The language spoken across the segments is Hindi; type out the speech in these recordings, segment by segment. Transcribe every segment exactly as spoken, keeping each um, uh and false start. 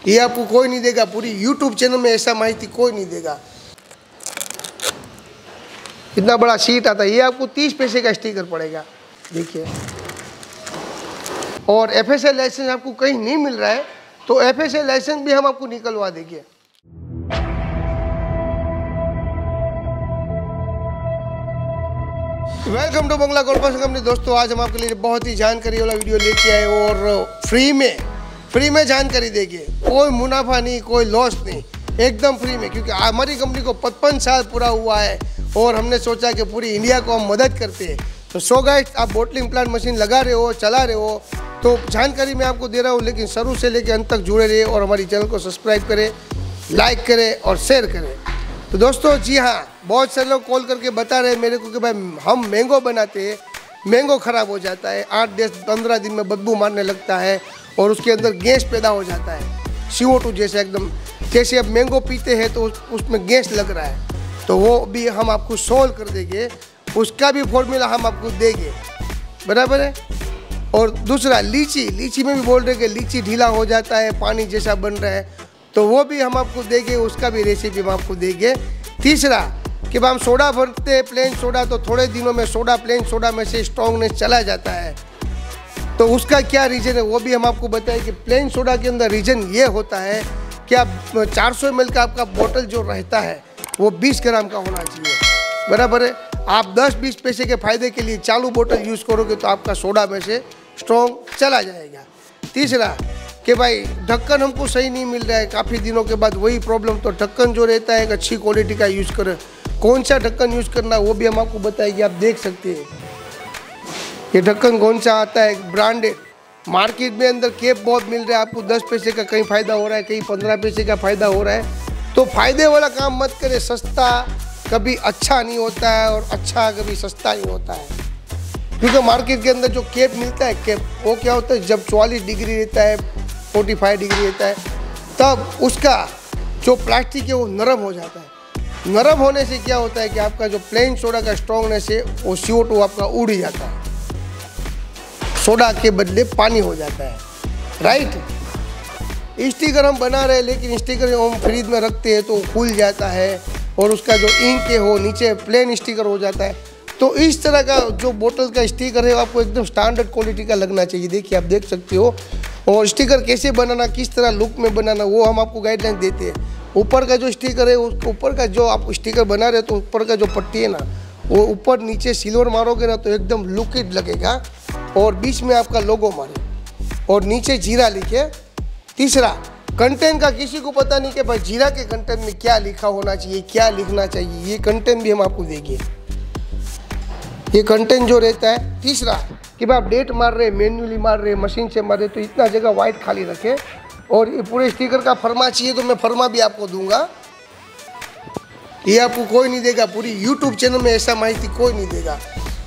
ये आपको कोई नहीं देगा, पूरी यूट्यूब चैनल में ऐसा माहिती कोई नहीं देगा। इतना बड़ा सीट आता है, ये आपको तीस पैसे का स्टिकर पड़ेगा, देखिए। और एफ एस आई लाइसेंस आपको कहीं नहीं मिल रहा है तो एफ एस आई लाइसेंस भी हम आपको निकलवा देंगे। Welcome to Bangla Corporation Company. दोस्तों, आज हम आपके लिए बहुत ही जानकारी वाला वीडियो लेके आए और फ्री में फ्री में जानकारी देंगे। कोई मुनाफा नहीं, कोई लॉस नहीं, एकदम फ्री में, क्योंकि हमारी कंपनी को पचपन साल पूरा हुआ है और हमने सोचा कि पूरी इंडिया को हम मदद करते हैं। तो सो गाइस, आप बोटलिंग प्लांट मशीन लगा रहे हो, चला रहे हो, तो जानकारी मैं आपको दे रहा हूँ, लेकिन शुरू से लेकर अंत तक जुड़े रहिए और हमारी चैनल को सब्सक्राइब करें, लाइक करें और शेयर करें। तो दोस्तों, जी हाँ, बहुत सारे लोग कॉल करके बता रहे हैं मेरे को कि भाई हम मैंगो बनाते हैं, मैंगो ख़राब हो जाता है, आठ दस पंद्रह दिन में बदबू मारने लगता है और उसके अंदर गैस पैदा हो जाता है, सी ओ टू जैसे, एकदम जैसे अब मैंगो पीते हैं तो उस, उसमें गैस लग रहा है। तो वो भी हम आपको सोल्व कर देंगे, उसका भी फॉर्मूला हम आपको देंगे, बराबर है। और दूसरा, लीची लीची में भी बोल रहे कि लीची ढीला हो जाता है, पानी जैसा बन रहा है, तो वो भी हम आपको देंगे, उसका भी रेसिपी हम आपको देंगे। तीसरा कि हम सोडा भरते हैं, प्लेन सोडा, तो थोड़े दिनों में सोडा प्लेन सोडा में से स्ट्रॉन्गनेस चला जाता है, तो उसका क्या रीज़न है वो भी हम आपको बताएं कि प्लेन सोडा के अंदर रीज़न ये होता है कि आप चार सौ एम एल का आपका बोतल जो रहता है वो बीस ग्राम का होना चाहिए, बराबर है। आप दस बीस पैसे के फ़ायदे के लिए चालू बोतल यूज़ करोगे तो आपका सोडा में से स्ट्रॉन्ग चला जाएगा। तीसरा कि भाई ढक्कन हमको सही नहीं मिल रहा है, काफ़ी दिनों के बाद वही प्रॉब्लम, तो ढक्कन जो रहता है एक अच्छी क्वालिटी का यूज़ करें। कौन सा ढक्कन यूज़ करना वो भी हम आपको बताएंगे, आप देख सकते हैं ये ढक्कन कौन सा आता है, ब्रांडेड। मार्केट में अंदर कैप बहुत मिल रहा है आपको, दस पैसे का कहीं फ़ायदा हो रहा है, कहीं पंद्रह पैसे का फ़ायदा हो रहा है, तो फ़ायदे वाला काम मत करें। सस्ता कभी अच्छा नहीं होता है और अच्छा कभी सस्ता नहीं होता है, क्योंकि मार्केट के अंदर जो कैप मिलता है, कैप वो क्या होता है, जब चौवालीस डिग्री रहता है, पैंतालीस डिग्री रहता है, तब उसका जो प्लास्टिक है वो नरम हो जाता है। नरम होने से क्या होता है कि आपका जो प्लेन सोडा का स्ट्रॉन्गनेस है वो सी ओ टू आपका उड़ जाता है, सोडा के बदले पानी हो जाता है, राइट। स्टिकर हम बना रहे हैं, लेकिन स्टिकर हम फ्रिज में रखते हैं तो खुल जाता है और उसका जो इंक है वो नीचे प्लेन स्टिकर हो जाता है। तो इस तरह का जो बोतल का स्टिकर है आपको एकदम स्टैंडर्ड क्वालिटी का लगना चाहिए। देखिए, आप देख सकते हो। और स्टिकर कैसे बनाना, किस तरह लुक में बनाना, वो हम आपको गाइडलाइन देते हैं। ऊपर का जो स्टिकर है, उसके ऊपर का जो आप स्टिकर बना रहे हो, तो ऊपर का जो पट्टी है ना, वो ऊपर नीचे सिल्वर मारोगे ना तो एकदम लुकिड लगेगा, और बीच में आपका लोगो मारे और नीचे जीरा लिखे। तीसरा, कंटेंट का किसी को पता नहीं कि भाई जीरा के कंटेंट में क्या लिखा होना चाहिए, क्या लिखना चाहिए, ये कंटेंट भी हम आपको देंगे, ये कंटेंट जो रहता है। तीसरा कि भाई आप डेट मार रहे, मैन्युअली मार रहे, मशीन से मार रहे, तो इतना जगह वाइट खाली रखें। और ये पूरे स्टिकर का फरमा चाहिए तो मैं फरमा भी आपको दूंगा, ये आपको कोई नहीं देगा, पूरी यूट्यूब चैनल में ऐसा माहिती कोई नहीं देगा।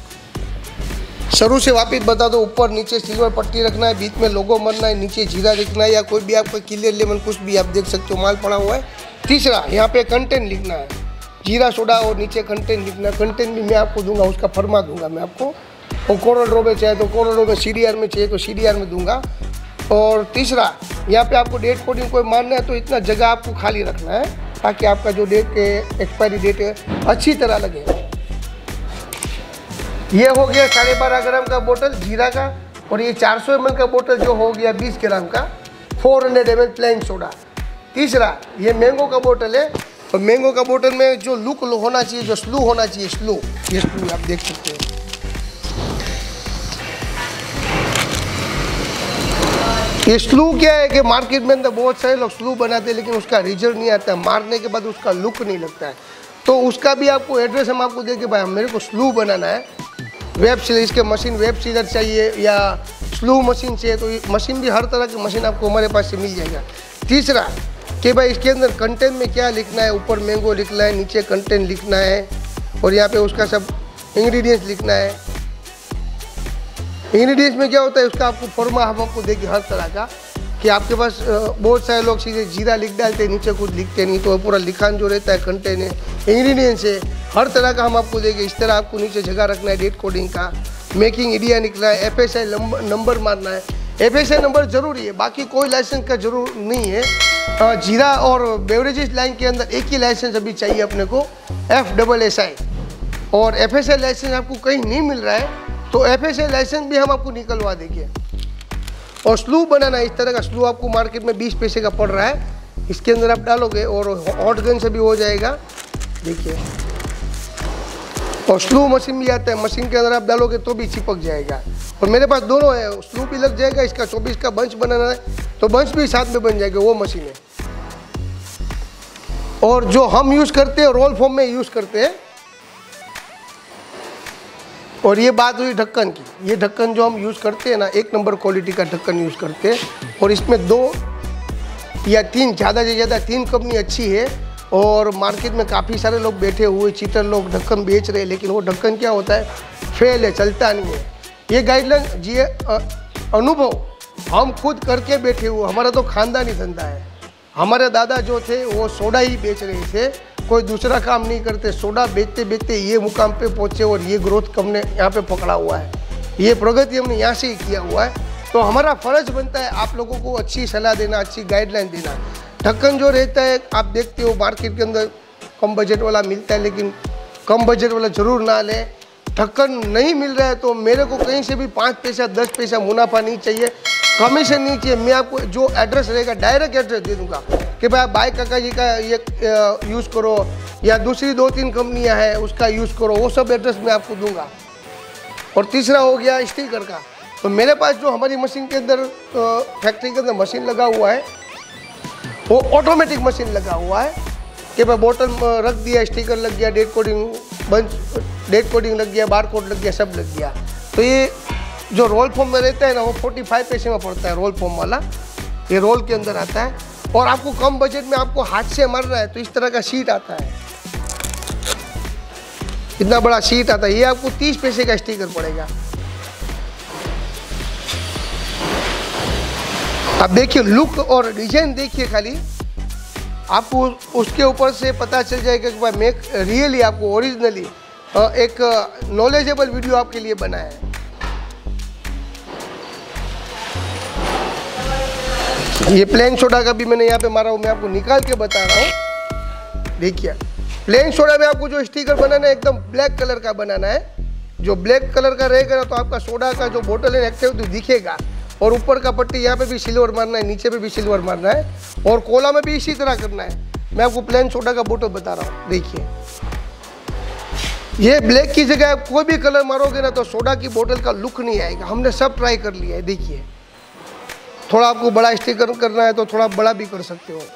शुरू से वापिस बता दो, ऊपर नीचे सिल्वर पट्टी रखना है, बीच में लोगो मरना है, नीचे जीरा लिखना है, या कोई भी आपका क्लियर लेमन कुछ भी आप देख सकते हो माल पड़ा हुआ है। तीसरा, यहाँ पे कंटेंट लिखना है, जीरा सोडा, और नीचे कंटेंट लिखना है। कंटेंट भी मैं आपको दूंगा, उसका फरमा दूंगा मैं आपको। और कोरल रो में चाहे तो कोरल रो में, सी डी आर में चाहिए तो सी डी आर में दूंगा। और तीसरा, यहाँ पे आपको डेट कोडिंग कोई मारना है तो इतना जगह आपको खाली रखना है, ताकि आपका जो डेट है, एक्सपायरी डेट है, अच्छी तरह लगे। ये हो गया साढ़े बारह ग्राम का बोतल जीरा का, और ये चार सौ एम एल का बोतल जो हो गया बीस ग्राम का, चार सौ एम एल प्लेन सोडा। तीसरा, ये मैंगो का बोतल है, और मैंगो का बोतल में जो लुक होना चाहिए, जो स्लू होना चाहिए, स्लू, ये स्लू आप देख सकते हैं। ये स्लू क्या है कि मार्केट में अंदर बहुत सारे लोग स्लू बनाते हैं, लेकिन उसका रिजल्ट नहीं आता है, मारने के बाद उसका लुक नहीं लगता है। तो उसका भी आपको एड्रेस हम आपको देंगे, भाई मेरे को स्लू बनाना है, वेब सीलर, इसके मशीन वेब सीलर चाहिए या स्लू मशीन चाहिए, तो मशीन भी हर तरह की मशीन आपको हमारे पास से मिल जाएगा। तीसरा कि भाई इसके अंदर कंटेंट में क्या लिखना है, ऊपर मैंगो लिखना है, नीचे कंटेंट लिखना है, और यहाँ पे उसका सब इंग्रेडिएंट्स लिखना है। इंग्रेडिएंट्स में क्या होता है उसका आपको फॉर्मा हम आपको देंगे हर तरह का, कि आपके पास बहुत सारे लोग सीधे जीरा लिख डालते हैं, नीचे कुछ लिखते नहीं, तो पूरा लिखान जो रहता है कंटेंट है, इंग्रेडिएंट्स है, हर तरह का हम आपको देंगे। इस तरह आपको नीचे जगह रखना है, डेट कोडिंग का, मेकिंग इंडिया निकला है, एफ एस आई नंबर मारना है, एफ एस आई नंबर जरूरी है, बाकी कोई लाइसेंस का जरूर नहीं है। जीरा और बेवरेजेस लाइन के अंदर एक ही लाइसेंस अभी चाहिए अपने को, एफ डबल एस आई। और एफ एस आई लाइसेंस आपको कहीं नहीं मिल रहा है तो एफ एस आई लाइसेंस भी हम आपको निकलवा देंगे। और स्लू बनाना, इस तरह का स्लू आपको मार्केट में बीस पैसे का पड़ रहा है, इसके अंदर आप डालोगे और हॉट गन से भी हो जाएगा, देखिए। और स्लू मशीन भी आता है, मशीन के अंदर आप डालोगे तो भी चिपक जाएगा। और मेरे पास दोनों है, स्लू भी लग जाएगा, इसका चौबीस का बंच बनाना है तो बंच भी साथ में बन जाएगा, वो मशीन है। और जो हम यूज़ करते हैं रोल फॉर्म में यूज़ करते हैं। और ये बात हुई ढक्कन की, ये ढक्कन जो हम यूज़ करते हैं ना, एक नंबर क्वालिटी का ढक्कन यूज़ करते हैं। और इसमें दो या तीन, ज़्यादा से ज़्यादा तीन कंपनी अच्छी है। और मार्केट में काफ़ी सारे लोग बैठे हुए चीटर लोग ढक्कन बेच रहे हैं, लेकिन वो ढक्कन क्या होता है, फेल है, चलता नहीं है। ये गाइडलाइन जी अनुभव हम खुद करके बैठे हुए, हमारा तो खानदानी धंधा है। हमारे दादा जो थे वो सोडा ही बेच रहे थे, कोई दूसरा काम नहीं करते। सोडा बेचते बेचते ये मुकाम पे पहुँचे और ये ग्रोथ हमने यहाँ पे पकड़ा हुआ है, ये प्रगति हमने यहाँ से ही किया हुआ है। तो हमारा फ़र्ज बनता है आप लोगों को अच्छी सलाह देना, अच्छी गाइडलाइन देना। ढक्कन जो रहता है आप देखते हो मार्केट के अंदर कम बजट वाला मिलता है, लेकिन कम बजट वाला ज़रूर ना लें। ढक्कन नहीं मिल रहा है तो मेरे को कहीं से भी पाँच पैसा दस पैसा मुनाफा नहीं चाहिए, कमीशन नहीं चाहिए। मैं आपको जो एड्रेस रहेगा डायरेक्ट एड्रेस दे दूंगा कि भाई बाई काका जी का ये यूज़ करो या दूसरी दो तीन कंपनियां हैं उसका यूज़ करो, वो सब एड्रेस मैं आपको दूंगा। और तीसरा हो गया स्टिकर का, तो मेरे पास जो हमारी मशीन के अंदर फैक्ट्री के अंदर मशीन लगा हुआ है वो ऑटोमेटिक मशीन लगा हुआ है कि भाई बोतल रख दिया, स्टिकर लग गया, date coding bunch date coding लग गया, बार कोड लग गया, सब लग गया। तो ये जो रोल फॉर्म में रहता है ना वो पैंतालीस पैसे में पड़ता है, रोल फॉर्म वाला ये रोल के अंदर आता है। और आपको कम बजट में आपको हाथ से मर रहा है तो इस तरह का शीट आता है, इतना बड़ा शीट आता है, ये आपको तीस पैसे का स्टिकर पड़ेगा। अब देखिए लुक और डिजाइन देखिए, खाली आपको उसके ऊपर से पता चल जाएगा कि भाई मैं रियली आपको ओरिजिनली एक नॉलेजेबल वीडियो आपके लिए बनाया है। ये प्लेन सोडा का भी मैंने यहाँ पे मारा हूँ, मैं आपको निकाल के बता रहा हूँ। देखिए प्लेन सोडा में आपको जो स्टिकर बनाना है एकदम ब्लैक कलर का बनाना है। जो ब्लैक कलर का रहेगा ना तो आपका सोडा का जो बोतल है एक्टिव दिखेगा। और ऊपर का पट्टी यहाँ पे भी सिल्वर मारना है, नीचे पे भी सिल्वर मारना है, और कोला में भी इसी तरह करना है। मैं आपको प्लेन सोडा का बोतल बता रहा हूँ। देखिए ये ब्लैक की जगह आप कोई भी कलर मारोगे ना तो सोडा की बोतल का लुक नहीं आएगा। हमने सब ट्राई कर लिया है। देखिए थोड़ा आपको बड़ा स्टिकर करना है तो थोड़ा बड़ा भी कर सकते हो।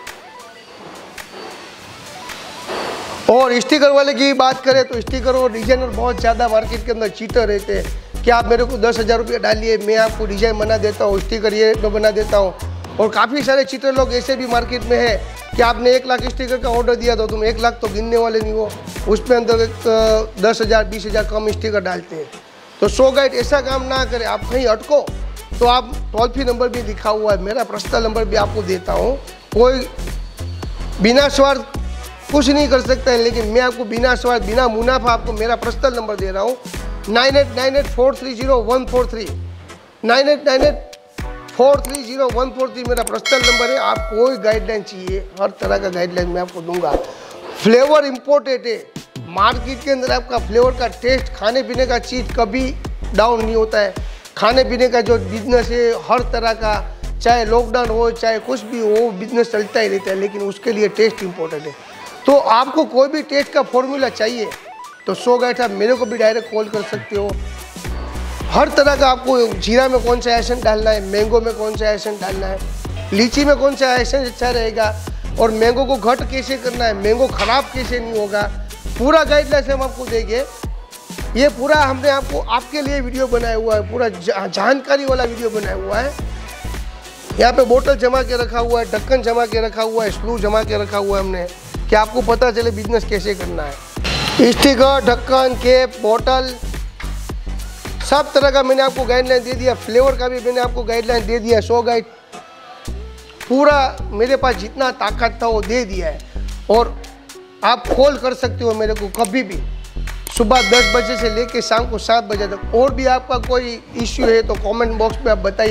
और स्टिकर वाले की बात करें तो स्टिकर और डिजाइनर बहुत ज़्यादा मार्केट के अंदर चीटर रहते हैं कि आप मेरे को दस हज़ार रुपये डालिए, मैं आपको डिज़ाइन बना देता हूँ, स्टिकर ये मैं बना देता हूँ। और काफ़ी सारे चीटर लोग ऐसे भी मार्केट में है कि आपने एक लाख स्टिकर का ऑर्डर दिया तो तुम एक लाख तो गिनने वाले नहीं हो, उसमें अंदर दस हज़ार बीस हज़ार कम स्टिकर डालते हैं। तो सो गाइड ऐसा काम ना करें। आप कहीं अटको तो आप टोल फ्री नंबर भी लिखा हुआ है, मेरा पर्सनल नंबर भी आपको देता हूँ। कोई बिना स्वार्थ कुछ नहीं कर सकता है, लेकिन मैं आपको बिना स्वार्थ बिना मुनाफा आपको मेरा पर्सनल नंबर दे रहा हूँ, nine eight nine eight four three zero one four three nine eight nine eight four three zero one four three मेरा पर्सनल नंबर है। आप कोई गाइडलाइन चाहिए हर तरह का गाइडलाइन मैं आपको दूंगा। फ्लेवर इम्पोर्टेड है, मार्केट के अंदर आपका फ्लेवर का टेस्ट, खाने पीने का चीज़ कभी डाउन नहीं होता है। खाने पीने का जो बिजनेस है हर तरह का, चाहे लॉकडाउन हो चाहे कुछ भी हो, बिजनेस चलता ही रहता है, लेकिन उसके लिए टेस्ट इम्पोर्टेंट है। तो आपको कोई भी टेस्ट का फॉर्मूला चाहिए तो सो गाइड आप मेरे को भी डायरेक्ट कॉल कर सकते हो। हर तरह का आपको जीरा में कौन सा एसेंस डालना है, मैंगो में कौन सा एसेंस डालना है, लीची में कौन सा एसेंस अच्छा रहेगा, और मैंगो को घट कैसे करना है, मैंगो ख़राब कैसे नहीं होगा, पूरा गाइडलाइन हम आपको देंगे। ये पूरा हमने आपको आपके लिए वीडियो बनाया हुआ है, पूरा जानकारी वाला वीडियो बनाया हुआ है। यहाँ पे बोतल जमा के रखा हुआ है, ढक्कन जमा के रखा हुआ है, स्लू जमा के रखा हुआ है हमने, कि आपको पता चले बिजनेस कैसे करना है। स्टिकर, ढक्कन, कैप, बोतल, सब तरह का मैंने आपको गाइडलाइन दे दिया। फ्लेवर का भी मैंने आपको गाइडलाइन दे दिया। सो गाइड पूरा मेरे पास जितना ताकत था वो दे दिया है। और आप कॉल कर सकते हो मेरे को कभी भी, सुबह दस बजे से लेके शाम को सात बजे तक। और भी आपका कोई इश्यू है तो कमेंट बॉक्स में आप बताइए,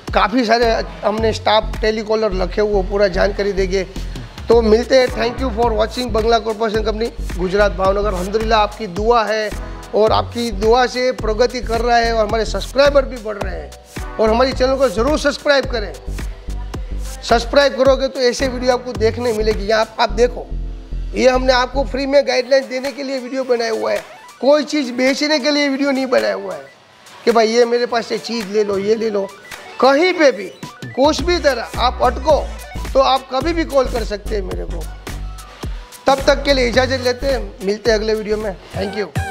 काफ़ी सारे हमने स्टाफ टेलीकॉलर रखे हुए, पूरा जानकारी देंगे। तो मिलते हैं। Thank you for watching Bangla Corporation Company Gujarat Bhavnagar. अल्हम्दुलिल्लाह आपकी दुआ है और आपकी दुआ से प्रगति कर रहा है और हमारे सब्सक्राइबर भी बढ़ रहे हैं। और हमारी चैनल को ज़रूर सब्सक्राइब करें। सब्सक्राइब करोगे तो ऐसे वीडियो आपको देखने मिलेगी। यहाँ आप, आप देखो, ये हमने आपको फ्री में गाइडलाइंस देने के लिए वीडियो बनाया हुआ है, कोई चीज़ बेचने के लिए वीडियो नहीं बनाया हुआ है कि भाई ये मेरे पास ये चीज़ ले लो, ये ले लो। कहीं पे भी कुछ भी तरह आप अटको तो आप कभी भी कॉल कर सकते हैं मेरे को। तब तक के लिए इजाज़त लेते हैं, मिलते हैं अगले वीडियो में। Thank you.